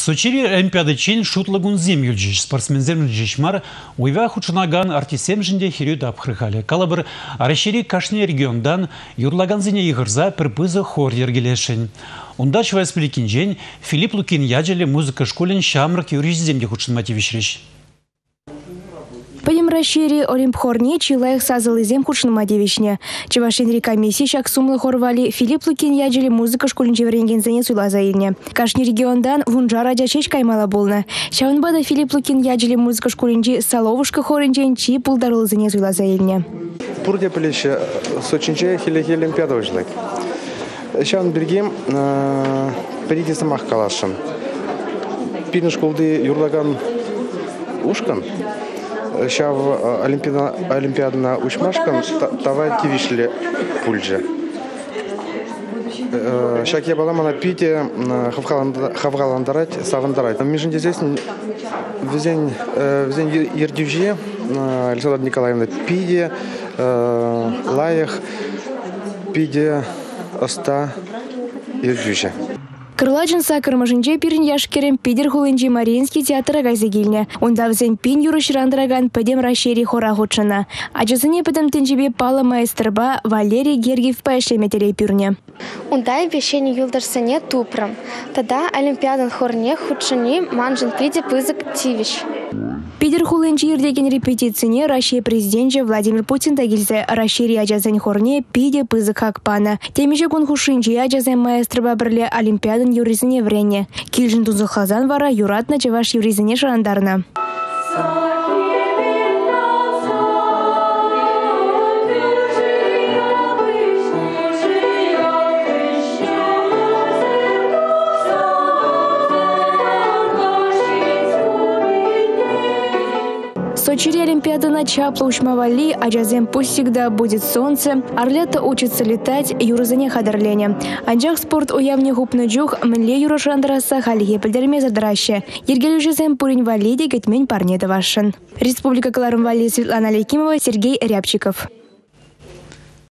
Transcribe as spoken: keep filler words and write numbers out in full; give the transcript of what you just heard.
Сочири Олимпиада чен шутлагун земюльджиш, спортсмензем жишмар, уйва хучунаган артисем жинде хирю дапхрыхали. Калабыр арашири кашне региондан юрлаган зене игырза пырпызы хор ергелешен. Ундач вайспликинжен Филипп Лукин яджели музыка школен шамрак юриземде хучунмативишриш. Пойдем расшири Олимпхорне чилаях сазал изем хучнамадевичне. Чевашинри комиссии шак сумлы хорвали Филипп Лукин яджели музыка школен чеверенген зене суйла заильне. Кашни региондан вунжара дячеч каймала болна. Шаунбада Филипп Лукин яджели музыка школенчи саловушка хоренчен чи пулдарыл зене суйла заильне. Пурде плече сочинче хилехи Олимпиада ужлак. Шаун бергем перейти самах калашем. Пирн школды юрлаган ушкан. Шав олимпиадна учмашкам тавай тивишле пульже. Шак я была мана пите хавгаландарать савандарать. Между здесь везень везень ердюже Александра Николаевна пиде лаях пиде оста ердюже. Крыладжин сакырмажынже пирин яшкерем пидер хулынжи Мариинский театра гайзегильне. Онда взен пин юрышрандраган педем рашери хора худшина. Аджазыне педем тенжибе пала маэстрба Валерий Гергиев паэшлеметерей пюрне. Ундай вещени юлдарсене тупрам. Тогда Олимпиадан хорне худшини манжин пиде пызык тивиш. Пидер хулынжи ердеген репетицине Россия президенте Владимир Путин тагилзе рашери аджазен хорне пиде пызык хакпана. Темиже гонхушинжи аджазен маэстрба бірле Олимпиадан юризине врене. Килжин тузы хазан вара юратна чеваш юризине шарандарна. Сочири Олимпиадана чапла ушмавали, а джазем пусть всегда будет солнце, орлята учатся летать, юрзане хадерлене. Анджах спорт уявне гупны джух, мле юрошандраса халихе пельдерме задраще. Ергелю джазем пурень валиди гетмень парнета вашен. Республика Кларумвали, Светлана Лекимова, Сергей Рябчиков.